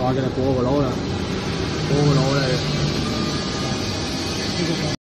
哇，真係過個腦啦，過個腦啦！